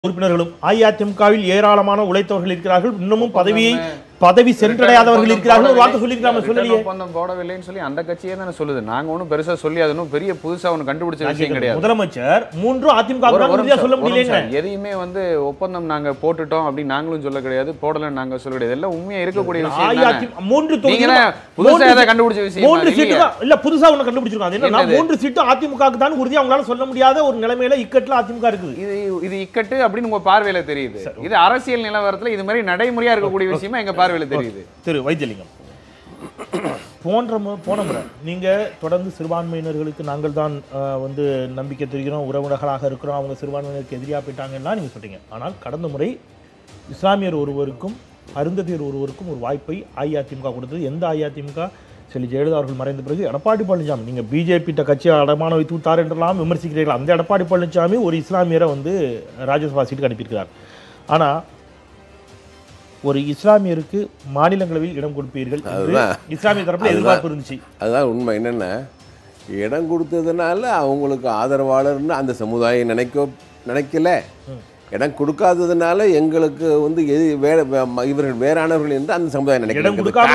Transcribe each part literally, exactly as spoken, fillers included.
உறுப்பினர்களும் அஇஅதிமுகவில் ஏராளமான உழைத்தவர்கள் இருக்கிறார்கள். இன்னமும் பதவியை பதவி சென்றடையாதவர்கள் இருக்கிறார்கள். ஒரு வார்த்தை சொல்லிருக்காம சொல்லலையே. ஒப்பந்தம் போடவில்லைன்னு சொல்லி அந்த கட்சியே தான சொல்லுது. நாங்க ஒண்ணும் பெருசா சொல்லி அது ஒன்றும் பெரிய புதுசா ஒன்று கண்டுபிடிச்ச விஷயம் கிடையாது. முதலமைச்சர் மூன்று அதிமுக சொல்ல முடியல. எதையுமே வந்து ஒப்பந்தம் நாங்க போட்டுட்டோம் அப்படின்னு நாங்களும் சொல்ல கிடையாது, போடலன்னு நாங்க சொல்ல கிடையாது. எல்லாம் உண்மையா இருக்கக்கூடிய விஷயம். மூன்று புதுசா ஏதாவது கண்டுபிடிச்ச விஷயம் மூன்று சீட்டு இல்ல, புதுசா ஒண்ணு கண்டுபிடிச்சிருக்காங்க. என்னன்னா மூன்று சீட்டு அதிமுகவுக்கு தான் உறுதியா அவங்களால சொல்ல முடியாத ஒரு நிலைமையில இக்கட்ல அதிமுக இருக்குது. இது இது இக்கட்டு அப்படின்னு உங்க பார்வையில தெரியுது. இது அரசியல் நிலவரத்துல இது மாதிரி நடைமுறையா இருக்கக்கூடிய விஷயமா எங்க பார்வையில தெரியுது. திரு வைத்தியலிங்கம், போன்ற போன முறை நீங்க தொடர்ந்து சிறுபான்மையினர்களுக்கு நாங்கள் தான் வந்து நம்பிக்கை தெரிகிறோம், உறவினர்களாக இருக்கிறோம், அவங்க சிறுபான்மையினருக்கு எதிரியாக போயிட்டாங்கன்னா நீங்க சொல்றீங்க. ஆனால் கடந்த முறை இஸ்லாமியர் ஒருவருக்கும் அருந்ததியர் ஒருவருக்கும் ஒரு வாய்ப்பை அஇஅதிமுக கொடுத்தது. எந்த அஇஅதிமுக? செல்வி ஜெயலலிதா அவர்கள் மறைந்த பிறகு எடப்பாடி பழனிசாமி, நீங்கள் பிஜேபி கட்சியை அடமான வைத்து விட்டார் என்றெல்லாம் விமர்சிக்கிறீர்கள். அந்த எடப்பாடி பழனிசாமி ஒரு இஸ்லாமியரை வந்து ராஜ்யசபா சீட்டுக்கு அனுப்பியிருக்கிறார். ஆனால் ஒரு இஸ்லாமியருக்கு மாநிலங்களவையில் இடம் கொடுப்பீர்கள் இஸ்லாமிய தரப்பில் எதிர்பார்ப்பு இருந்துச்சு. அதுதான் உண்மை. என்னென்ன இடம் கொடுத்ததுனால அவங்களுக்கு ஆதரவாளர்னு அந்த சமுதாயம் நினைக்க நினைக்கல, இடம் கொடுக்காததுனால எங்களுக்கு வந்து வேற இவர்கள் வேறானவர்கள் என்று அந்த சமுதாயம் நினைக்கிறது.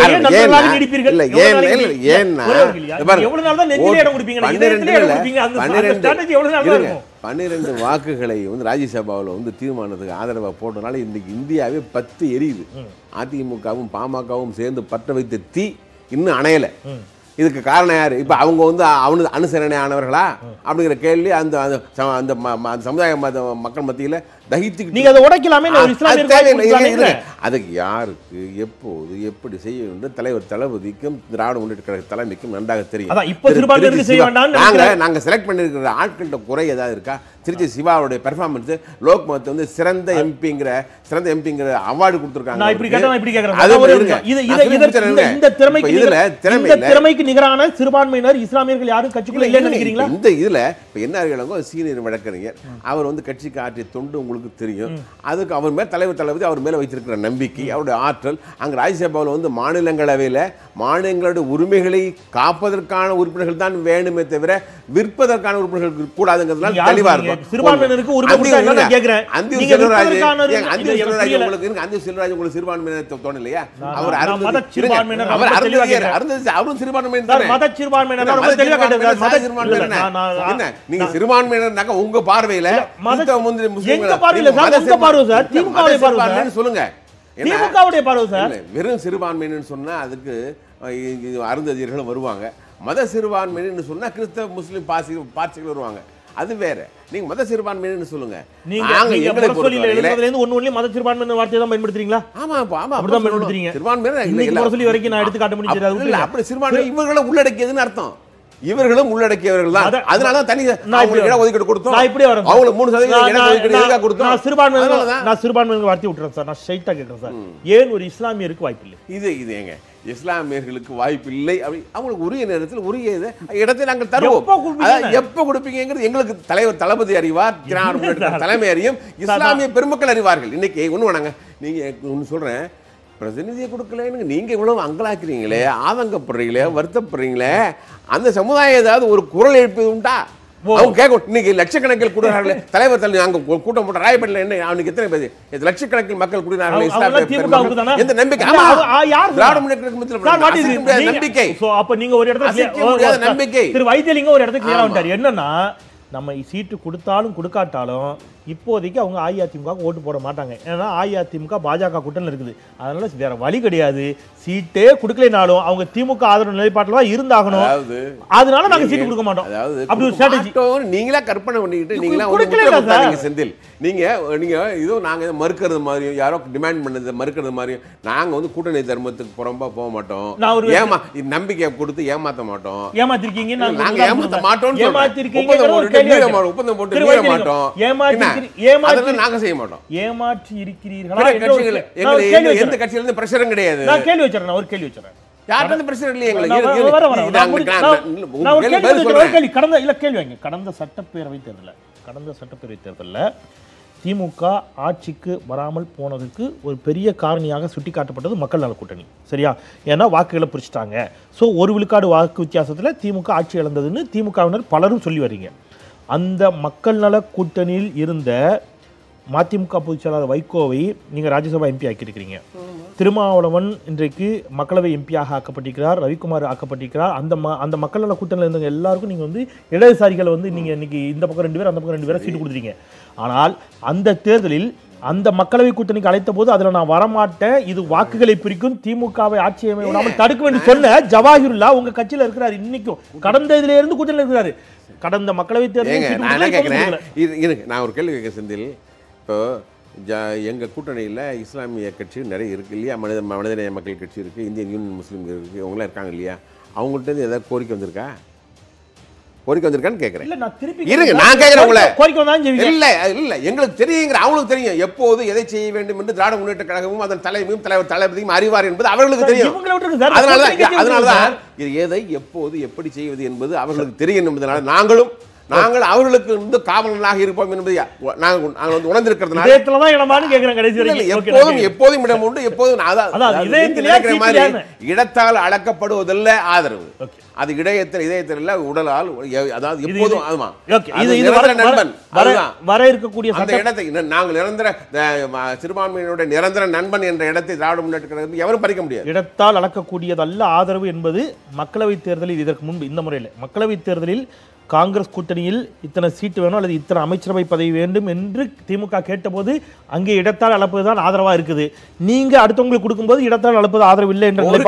பன்னிரண்டு வாக்குகளை வந்து ராஜ்யசபாவில் வந்து தீர்மானத்துக்கு ஆதரவாக போட்டனால இன்னைக்கு இந்தியாவே பத்து எரியுது. அதிமுகவும் பாமகவும் சேர்ந்து பற்ற வைத்த தீ இன்னும் அணையலை. இதுக்கு காரணம் யாரு? இப்ப அவங்க வந்து அவனு அனுசரணை ஆனவர்களா அப்படிங்கிற கேள்வி அந்த அந்த சமுதாய மக்கள் மத்தியில தகித்து அதுக்கு யாருக்கு எப்போது எப்படி செய்ய வேண்டும் தலைவர் தளபதிக்கும் திராவிட முன்னேற்ற கழக தலைமைக்கும் நன்றாக தெரியும். நாங்க நாங்க செலக்ட் பண்ணிருக்கிற ஆட்கள்கிட்ட குறை ஏதாவது இருக்கா? திருச்சி சிவாவுடைய பெர்ஃபார்மன்ஸ் லோக்மத் வந்து சிறந்த எம்பிங்கிற சிறந்த எம்பிங்கிற அவார்டு கொடுத்திருக்காங்க. திறமைக்கு நிகரான சிறுபான்மையினர் இஸ்லாமியர்கள் யாரும் கட்சிக்குள்ள இல்லைன்னு நினைக்கிறீங்களா? இந்த இதுல இப்ப என்ன இருக்காங்க, சீனியர் வழக்கறிஞர் அவர் வந்து கட்சிக்கு ஆற்றிய தொண்டு உங்களுக்கு தெரியும். அதுக்கு அவர் மேல தலைவர் தளபதி அவர் மேல வைத்திருக்கிற நம்பிக்கை, அவருடைய ஆற்றல். அங்க ராஜ்யசபாவில் வந்து மாநிலங்களவையில மாநிலங்களுடைய உரிமைகளை காப்பதற்கான உறுப்பினர்கள் தான் வேணுமே தவிர விற்பதற்கான உறுப்பினர்கள் கூடாதுங்கிறதுனால தெளிவா இருக்கும். சிறுபான்மையினருக்கு உரிமை கொடுத்தா கேக்குறேன். அந்தியூ செல்வராஜ் அந்தியூ செல்வராஜ் உங்களுக்கு அந்தியூ செல்வராஜ் உங்களுக்கு சிறுபான்மையினர் தோணலையா? அவர் சிறுபான்மையினர் அவர் அருந்ததியர் அருந்ததி அவரும் சிறுபான்மையினர் தான். மத சிறுபான்மையினர் ரொம்ப தெளிவா கேட்டாங்க. மத சிறுபான்மையினர் என்ன நீங்க சிறுபான்மையினர்னாக்க உங்க பார்வையில மத முந்திரி முஸ்லிம்கள் பார்வையில சார் உங்க பார்வை சார் திமுகவுடைய பார்வை சொல்லுங்க. திமுகவுடைய பார்வை சார் வெறும் சிறுபான்மையினர் சொன்னா அதுக்கு அருந்ததியர்கள் வருவாங்க. மத சிறுபான்மையினர் சொன்னா கிறிஸ்தவ முஸ்லிம் பாசி பார்ட்டிகள் வருவாங்க. அது வேற. நீங்க மத சிறுபான்மைன்னு சொல்லுங்க. நீங்க எங்களை பொறுத்தவரையில எழுபதுல இருந்து ஒண்ணு ஒண்ணு மத சிறுபான்மை வார்த்தையை தான் பயன்படுத்துறீங்களா? ஆமா ஆமா அப்படிதான் பயன்படுத்துறீங்க. சிறுபான்மை இன்னைக்கு முரசொலி வரைக்கும் நான் எடுத்து காட்ட முடியாது. இல்ல அப்படி சிறுபான்மை இவர்களை உள்ளடக்கியதுன்னு அர்த்தம். இவர்களும் உள்ளடக்கியவர்கள் தான். அதனால தான் தனி இட ஒதுக்கீடு கொடுத்தோம். நான் இப்படியே வரேன். அவங்களுக்கு மூணு சதவீதம் இட ஒதுக்கீடு எதுக்காக கொடுத்தோம்? நான் சிறுபான்மை நான் சிறுபான்மை வார்த்தை விட்டுறேன் சார். நான் ஸ்ட்ரைட்டா கேட்கிறேன் சார். ஏன் ஒரு இஸ்லாமியருக்கு வாய்ப்பு இல்லை? இது இது ஏங்க இஸ்லாமியர்களுக்கு வாய்ப்பு இல்லை அப்படி அவங்களுக்கு உரிய நேரத்தில் உரிய இடத்தை நாங்கள் தருவோம். எப்ப கொடுப்பீங்கிறது எங்களுக்கு தலைவர் தளபதி அறிவார், தலைமை அறியும், இஸ்லாமிய பெருமக்கள் அறிவார்கள். இன்னைக்கு ஒண்ணு வேணாங்க, நீங்க ஒண்ணு சொல்றேன், பிரதிநிதியை கொடுக்கலன்னு நீங்க இவ்வளவு அங்கலாக்குறீங்களே, ஆதங்கப்படுறீங்களே, வருத்தப்படுறீங்களே, அந்த சமுதாயம் ஏதாவது ஒரு குரல் எழுப்பது உண்டா? அவங்க கேட்கும். இன்னைக்கு லட்சக்கணக்கில் கூடுறாங்களே தலைவர் தலை நாங்க கூட்டம் போட்ட ராயப்பேட்டில் என்ன அவனுக்கு எத்தனை பேர் லட்சக்கணக்கில் மக்கள் கூடினார்களே எந்த நம்பிக்கை? திராவிட முன்னேற்ற நம்பிக்கை. அப்ப நீங்க ஒரு இடத்துல நம்பிக்கை திரு வைத்தியலிங்கம் ஒரு இடத்துக்கு கிளியரா வந்துட்டாரு. என்னன்னா நம்ம சீட்டு கொடுத்தாலும் கொடுக்காட்டாலும் இப்போதைக்கு அவங்க அஇஅதிமுக ஓட்டு போட மாட்டாங்க. ஏன்னா அஇஅதிமுக பாஜக கூட்டணியில் இருக்குது. அதனால வேற வழி கிடையாது. சீட்டே கொடுக்கலைனாலும் அவங்க திமுக ஆதரவு நிலைப்பாட்டில் தான் இருந்தாகணும். அதனால நாங்க சீட்டு கொடுக்க மாட்டோம். அப்படி ஒரு ஸ்ட்ராட்டஜி நீங்களா கற்பனை பண்ணிக்கிட்டு நீங்களா செந்தில் நீங்க நீங்க இதோ நாங்க மறுக்கிறது மாதிரியும் யாரோ டிமாண்ட் பண்ணது மறுக்கிறது மாதிரியும் நாங்க வந்து கூட்டணி தர்மத்துக்கு புறம்பா போக மாட்டோம். ஏமா நம்பிக்கை கொடுத்து ஏமாத்த மாட்டோம். ஏமாத்திருக்கீங்க, நாங்க ஏமாத்த மாட்டோம். ஏமாத்திருக்கீங்க, ஒப்பந்தம் போட்டு மீற மாட்டோம். நாங்க செய்ய மாட்டோம். ஏமாற்றி இருக்கிறீர்களா? எந்த கட்சியில இருந்து பிரஷரும் கிடையாது. நான் கேள்வி வச்சறேன். நான் ஒரு கேள்வி வச்சறேன். யார்ட்ட பிரஷர் இல்லையே எங்களுக்கு. கடந்த இல்ல கேள்வி வாங்க. கடந்த சட்டப்பேரவை தேர்தலில் கடந்த சட்டப்பேரவை தேர்தலில் திமுக ஆட்சிக்கு வராமல் போனதுக்கு ஒரு பெரிய காரணியாக சுட்டிக்காட்டப்பட்டது மக்கள் நல கூட்டணி. சரியா? ஏன்னா வாக்குகளை பிரிச்சுட்டாங்க. ஸோ ஒரு விழுக்காடு வாக்கு வித்தியாசத்தில் திமுக ஆட்சி இழந்ததுன்னு திமுகவினர் பலரும் சொல்லி வரீங்க. அந்த மக்கள் நல கூட்டணியில் இருந்த மதிமுக பொதுச் செயலாளர் வைகோவை நீங்கள் ராஜ்யசபா எம்பி ஆக்கியிருக்கிறீங்க. திருமாவளவன் இன்றைக்கு மக்களவை எம்பியாக ஆக்கப்பட்டிருக்கிறார், ரவிக்குமார் ஆக்கப்பட்டிருக்கிறார். அந்த ம அந்த மக்கள் நல கூட்டணியில் இருந்தவங்க எல்லாருக்கும் நீங்கள் வந்து இடதுசாரிகளை வந்து நீங்கள் இன்னைக்கு இந்த பக்கம் ரெண்டு பேர் அந்த பக்கம் ரெண்டு பேரை சீட்டு கொடுத்துருங்க. ஆனால் அந்த தேர்தலில் அந்த மக்களவை கூட்டணிக்கு அழைத்த போது அதுல நான் வரமாட்டேன், இது வாக்குகளை பிரிக்கும், திமுகவை ஆட்சி விடாமல் தடுக்க வேண்டும் சொன்ன ஜவாஹிருல்லா உங்க கட்சியில இருக்கிறார். இன்னைக்கும் கடந்த இதுல இருந்து கூட்டணியில் இருக்கிறாரு. கடந்த மக்களவை தேர்தல் நான் ஒரு கேள்வி கேட்க செந்தில், இப்போ எங்கள் கூட்டணியில் இஸ்லாமிய கட்சி நிறைய இருக்குது இல்லையா, மனித மனிதநேய மக்கள் கட்சி இருக்குது, இந்தியன் யூனியன் முஸ்லீம் இருக்குது, அவங்களாம் இருக்காங்க இல்லையா, அவங்கள்ட்ட ஏதாவது கோரிக்கை வந்திருக்கா? கோரிக்கை வந்திருக்கான்னு கேட்குறேன். இருங்க, நான் கேட்குறேன் உங்களை. இல்லை இல்லை எங்களுக்கு தெரியுங்கிற அவங்களுக்கு தெரியும் எப்போது எதை செய்ய வேண்டும் என்று திராவிட முன்னேற்ற கழகமும் அதன் தலைமையும் தலைவர் தளபதியும் அறிவார் என்பது அவர்களுக்கு தெரியும். அதனால தான் அதனால தான் இது எதை எப்போது எப்படி செய்வது என்பது அவர்களுக்கு தெரியும் என்பதனால நாங்களும் நாங்கள் அவர்களுக்கு வந்து காவலனாக இருப்போம் என்பதை நாங்கள் நாங்கள் உணர்ந்திருக்கிறதுனால எப்போதும் எப்போதும் இடம் உண்டு. எப்போதும் நினைக்கிற மாதிரி இடத்தால் அளக்கப்படுவதில்லை ஆதரவு, அது இடயத்தில் இதயத்தில் இல்ல உடலால், அதாவது எப்போதும் ஆமா நண்பன் வர இருக்கக்கூடிய அந்த இடத்தை நாங்கள் நிரந்தர சிறுபான்மையினுடைய நிரந்தர நண்பன் என்ற இடத்தை திராவிட முன்னேற்ற கழகத்தில் எவரும் பறிக்க முடியாது. இடத்தால் அளக்கக்கூடியதல்ல ஆதரவு என்பது மக்களவை தேர்தலில் இதற்கு முன்பு இந்த முறையில் மக்களவை தேர்தலில் காங்கிரஸ் கூட்டணியில் இத்தனை சீட்டு வேணும் அல்லது இத்தனை அமைச்சரவை பதவி வேண்டும் என்று திமுக கேட்டபோது அங்கே இடத்தால் அளப்பதுதான் ஆதரவா இருக்குது. நீங்க அடுத்தவங்களுக்கு கொடுக்கும்போது இடத்தால் அளப்பது ஆதரவு இல்லை என்ற